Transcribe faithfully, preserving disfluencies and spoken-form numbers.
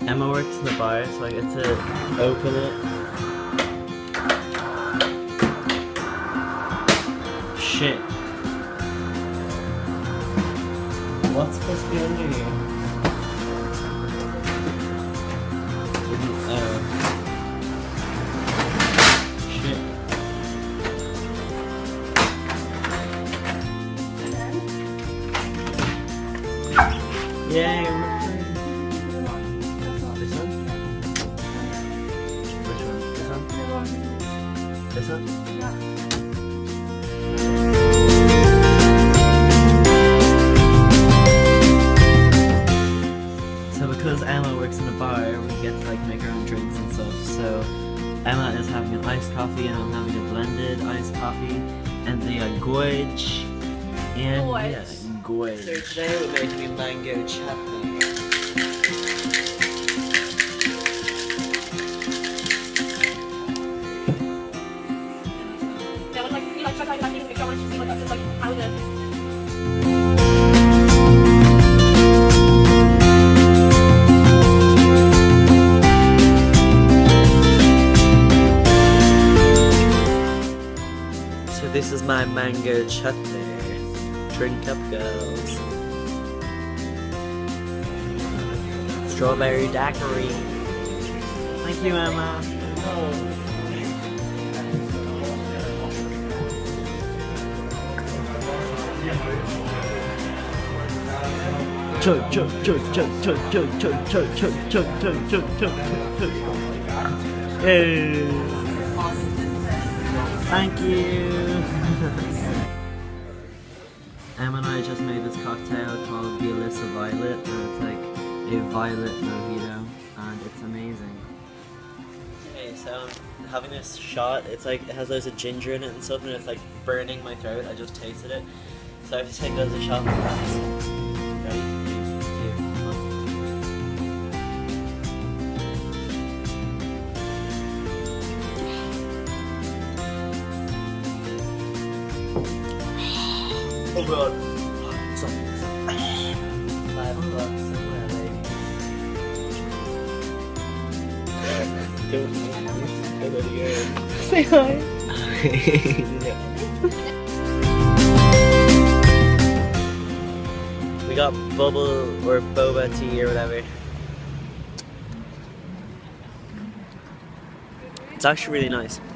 Emma works in the bar, so I get to open it. Shit. What's supposed to be under here? Oh. Shit. Yay, we're free. This one? Which one? This one? This one? Yeah. So because Emma works in a bar, we get to like make our own drinks and stuff. So Emma is having an iced coffee and I'm having a blended iced coffee and the uh, gorge and Gorge. yeah, gorge. So today we're making a mango chutney. Yeah, but like, you like, try to like, make sure I want to see what that's just like, how the... So this is my mango chutney. Drink up, girls. Strawberry daiquiri. Thank you, Emma. Chug, chug, chug, chug, chug, chug, chug, chug, chug, chug, chug, chug, chug, chug. Hey. Thank you. Emma and I just made this cocktail called the Alyssa Violet, and it's like a violet mojito, and it's amazing. Okay, so I'm having this shot. It's like, it has loads of ginger in it and stuff, and it's like burning my throat. I just tasted it. So I have to take loads of shots. Ready? Three, two, one. Oh god. Stop, stop. Five o'clock somewhere, lady. Don't Say hi. No. We got bubble or boba tea or whatever. It's actually really nice.